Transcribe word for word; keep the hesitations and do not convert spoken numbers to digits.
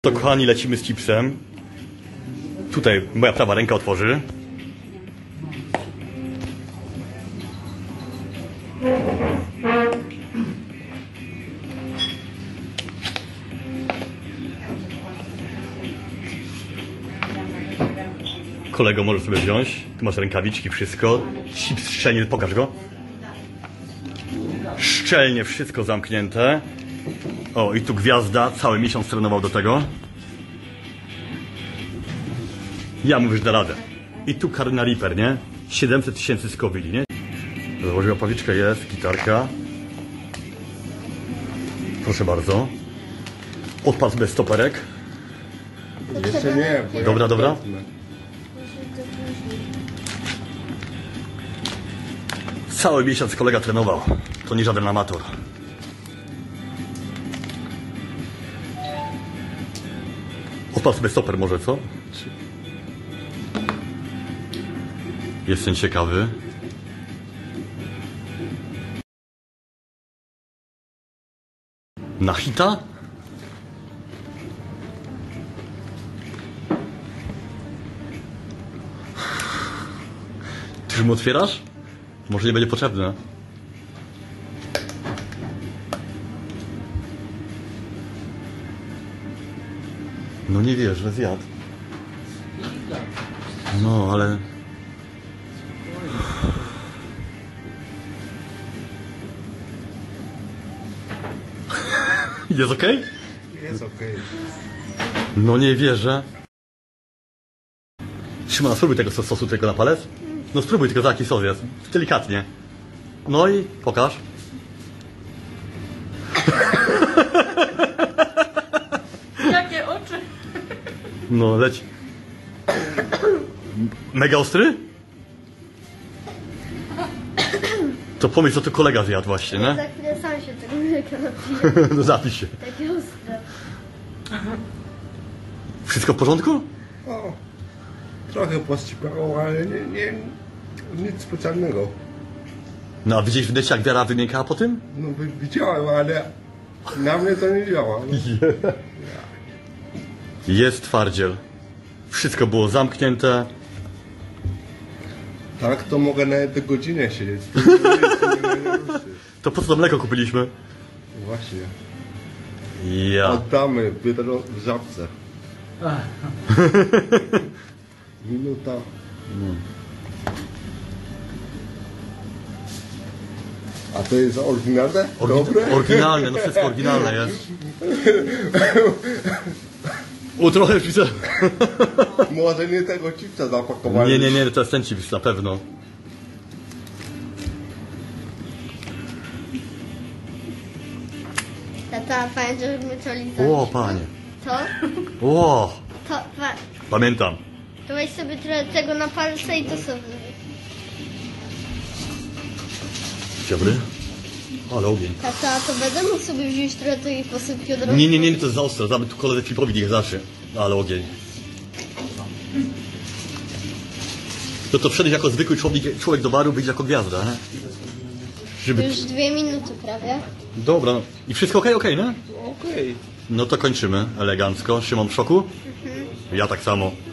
To kochani, lecimy z chipsem. Tutaj moja prawa ręka otworzy. Kolego, możesz sobie wziąć. Tu masz rękawiczki, wszystko. Chips szczelnie, pokaż go. Szczelnie wszystko zamknięte. O, i tu gwiazda, cały miesiąc trenował do tego. Ja mówię, że da radę. I tu Carolina Reaper, nie? siedemset tysięcy skowili, nie? Założyła pawiczkę, jest, gitarka. Proszę bardzo. Odpal sobie stoperek. Jeszcze nie. Dobra, dobra. Cały miesiąc kolega trenował. To nie żaden amator. Odpal sobie stoper może, co? Jestem ciekawy. Na hita? Ty już mu otwierasz? Może nie będzie potrzebne. No nie wierzę, zjadł. No, ale... Jest okej? Okay? Jest okej. Okay. No nie wierzę. Szymon, spróbuj tego sosu tego na palec. No spróbuj tylko, jaki sos jest. Delikatnie. No i pokaż. Jakie oczy? No leć. Mega ostry? To pomyśl, co tu kolega zjadł właśnie, nie? Za chwilę sam się tego mleka napije. No zapisz się. Takie ostre. Wszystko w porządku? O, trochę pościpało, ale nie, nie, nic specjalnego. No a widziałeś w necie, jak wiara wymiękała po tym? No widziałem, ale na mnie to nie działa. No. Jest twardziel. Wszystko było zamknięte. Tak, to mogę na jedną godzinę siedzieć. To po co to mleko kupiliśmy? Właśnie. Ja. Oddamy biedro w żabce. Minuta. No. A to jest oryginalne? Orgi Dobre? Oryginalne, no wszystko oryginalne jest. O, trochę już widzę. Może nie tego chipsa zapakowali. Nie, nie, nie, to jest ten chips na pewno. Tata, pamiętasz, że my to lizaliśmy? O, panie. To? O, To, pa, pamiętam. to weź sobie trochę tego na palce i to sobie. Dobry. Ale ogień. Tata, to będę mógł sobie wziąć trochę tej posypki od razu? Nie, nie, nie, to jest za ostre. Damy tu koledze Filipowi, niech zacznie. Ale ogień. To to wszedłeś jako zwykły człowiek, człowiek do baru, wyjdzie jako gwiazda, nie? Żeby... Już dwie minuty prawie. Dobra. I wszystko okej, okej, nie? Okej. No to kończymy elegancko. Szymon w szoku? Ja tak samo.